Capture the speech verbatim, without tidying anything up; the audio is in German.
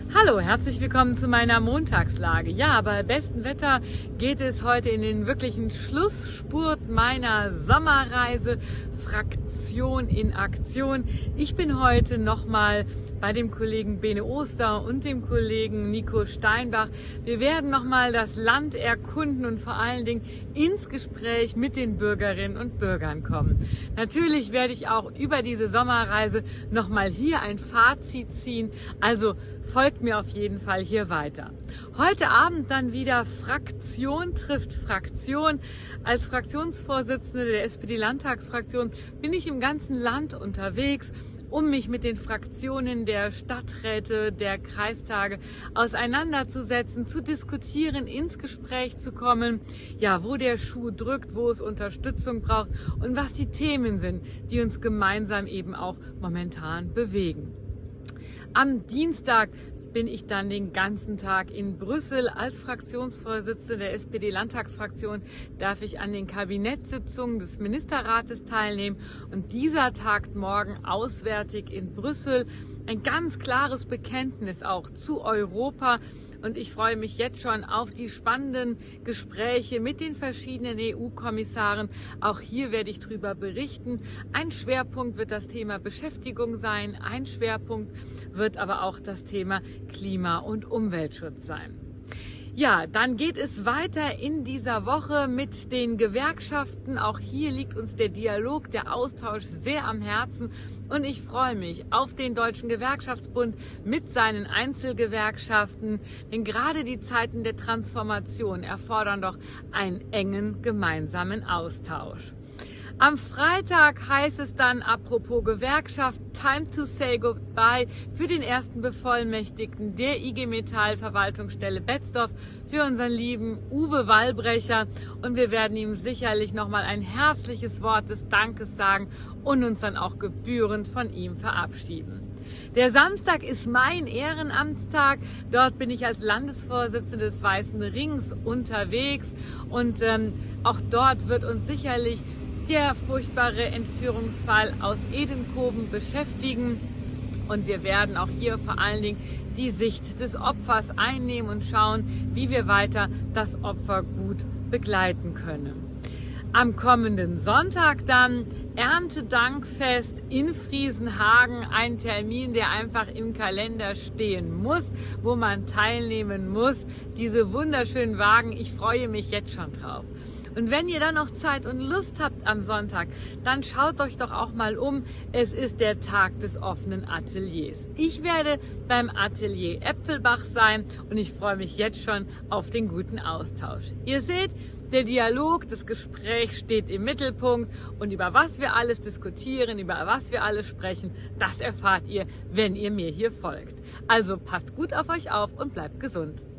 Hallo, herzlich willkommen zu meiner Montagslage. Ja, bei bestem Wetter geht es heute in den wirklichen Schlussspurt meiner Sommerreise, Fraktion in Aktion. Ich bin heute nochmal bei dem Kollegen Bene Oster und dem Kollegen Nico Steinbach. Wir werden nochmal das Land erkunden und vor allen Dingen ins Gespräch mit den Bürgerinnen und Bürgern kommen. Natürlich werde ich auch über diese Sommerreise nochmal hier ein Fazit ziehen, also folgt mir auf jeden Fall hier weiter. Heute Abend dann wieder Fraktion trifft Fraktion. Als Fraktionsvorsitzende der S P D-Landtagsfraktion bin ich im ganzen Land unterwegs, um mich mit den Fraktionen der Stadträte, der Kreistage auseinanderzusetzen, zu diskutieren, ins Gespräch zu kommen, ja, wo der Schuh drückt, wo es Unterstützung braucht und was die Themen sind, die uns gemeinsam eben auch momentan bewegen. Am Dienstag bin ich dann den ganzen Tag in Brüssel. Als Fraktionsvorsitzende der S P D-Landtagsfraktion darf ich an den Kabinettssitzungen des Ministerrates teilnehmen und dieser tagt morgen auswärtig in Brüssel. Ein ganz klares Bekenntnis auch zu Europa. Und ich freue mich jetzt schon auf die spannenden Gespräche mit den verschiedenen E U-Kommissaren. Auch hier werde ich darüber berichten. Ein Schwerpunkt wird das Thema Beschäftigung sein. Ein Schwerpunkt wird aber auch das Thema Klima- und Umweltschutz sein. Ja, dann geht es weiter in dieser Woche mit den Gewerkschaften. Auch hier liegt uns der Dialog, der Austausch sehr am Herzen. Und ich freue mich auf den Deutschen Gewerkschaftsbund mit seinen Einzelgewerkschaften. Denn gerade die Zeiten der Transformation erfordern doch einen engen gemeinsamen Austausch. Am Freitag heißt es dann, apropos Gewerkschaft, time to say goodbye für den ersten Bevollmächtigten der I G Metall Verwaltungsstelle Betzdorf, für unseren lieben Uwe Wallbrecher. Und wir werden ihm sicherlich nochmal ein herzliches Wort des Dankes sagen und uns dann auch gebührend von ihm verabschieden. Der Samstag ist mein Ehrenamtstag. Dort bin ich als Landesvorsitzende des Weißen Rings unterwegs und ähm, auch dort wird uns sicherlich der furchtbare Entführungsfall aus Edenkoben beschäftigen und wir werden auch hier vor allen Dingen die Sicht des Opfers einnehmen und schauen, wie wir weiter das Opfer gut begleiten können. Am kommenden Sonntag dann Erntedankfest in Friesenhagen, ein Termin, der einfach im Kalender stehen muss, wo man teilnehmen muss. Diese wunderschönen Wagen, ich freue mich jetzt schon drauf. Und wenn ihr dann noch Zeit und Lust habt am Sonntag, dann schaut euch doch auch mal um. Es ist der Tag des offenen Ateliers. Ich werde beim Atelier Äpfelbach sein und ich freue mich jetzt schon auf den guten Austausch. Ihr seht, der Dialog, das Gespräch steht im Mittelpunkt und über was wir alles diskutieren, über was wir alles sprechen, das erfahrt ihr, wenn ihr mir hier folgt. Also passt gut auf euch auf und bleibt gesund.